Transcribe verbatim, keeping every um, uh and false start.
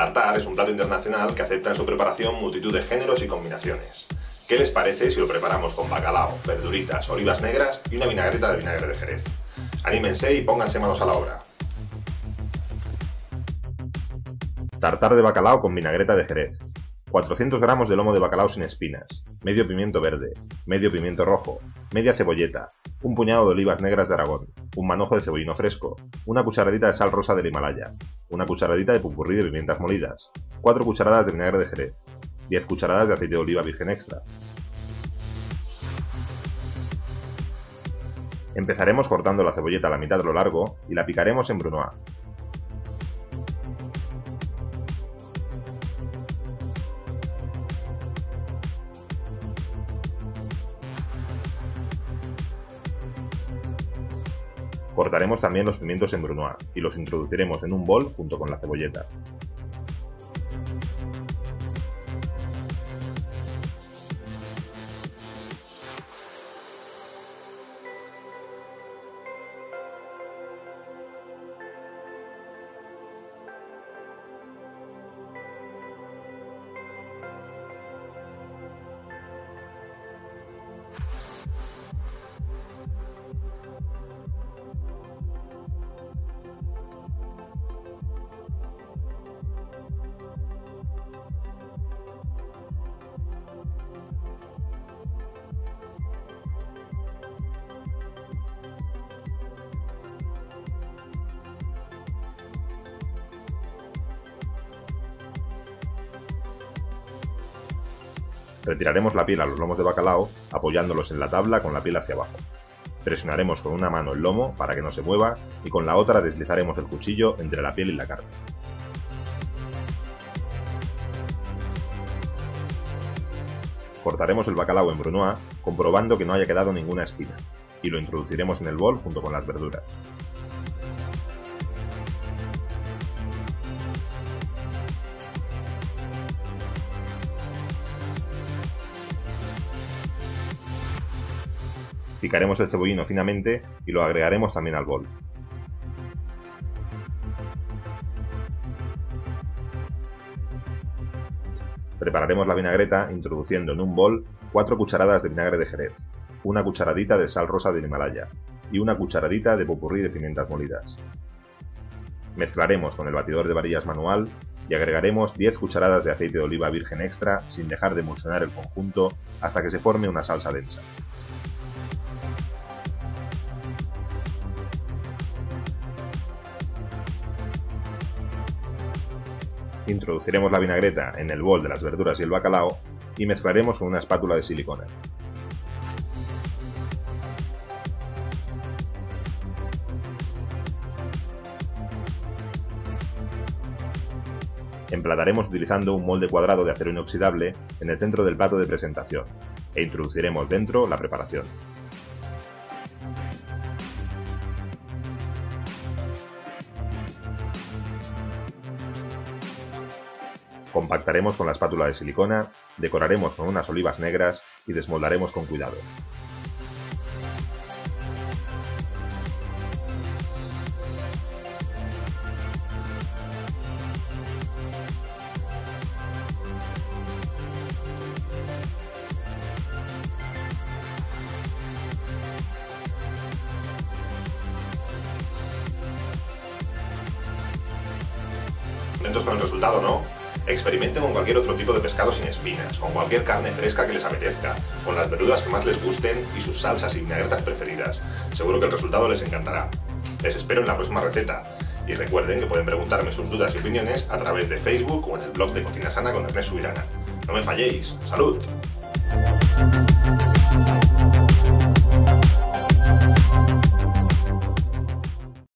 tartar es un plato internacional que acepta en su preparación multitud de géneros y combinaciones. ¿Qué les parece si lo preparamos con bacalao, verduritas, olivas negras y una vinagreta de vinagre de Jerez? Anímense y pónganse manos a la obra. Tartar de bacalao con vinagreta de Jerez. cuatrocientos gramos de lomo de bacalao sin espinas, medio pimiento verde, medio pimiento rojo, media cebolleta, un puñado de olivas negras de Aragón, un manojo de cebollino fresco, una cucharadita de sal rosa del Himalaya, una cucharadita de pupurrí de pimientas molidas, cuatro cucharadas de vinagre de Jerez, diez cucharadas de aceite de oliva virgen extra. Empezaremos cortando la cebolleta a la mitad de lo largo y la picaremos en brunoise. Cortaremos también los pimientos en brunoise y los introduciremos en un bol junto con la cebolleta. Retiraremos la piel a los lomos de bacalao apoyándolos en la tabla con la piel hacia abajo. Presionaremos con una mano el lomo para que no se mueva y con la otra deslizaremos el cuchillo entre la piel y la carne. Cortaremos el bacalao en brunoise comprobando que no haya quedado ninguna espina y lo introduciremos en el bol junto con las verduras. Picaremos el cebollino finamente y lo agregaremos también al bol. Prepararemos la vinagreta introduciendo en un bol cuatro cucharadas de vinagre de Jerez, una cucharadita de sal rosa del Himalaya y una cucharadita de pupurrí de pimientas molidas. Mezclaremos con el batidor de varillas manual y agregaremos diez cucharadas de aceite de oliva virgen extra sin dejar de emulsionar el conjunto hasta que se forme una salsa densa. Introduciremos la vinagreta en el bol de las verduras y el bacalao y mezclaremos con una espátula de silicona. Emplataremos utilizando un molde cuadrado de acero inoxidable en el centro del plato de presentación e introduciremos dentro la preparación. Compactaremos con la espátula de silicona, decoraremos con unas olivas negras y desmoldaremos con cuidado. Contentos con el resultado, ¿no? Experimenten con cualquier otro tipo de pescado sin espinas, con cualquier carne fresca que les apetezca, con las verduras que más les gusten y sus salsas y vinagretas preferidas. Seguro que el resultado les encantará. Les espero en la próxima receta. Y recuerden que pueden preguntarme sus dudas y opiniones a través de Facebook o en el blog de Cocina Sana con Ernest Subirana. No me falléis. ¡Salud!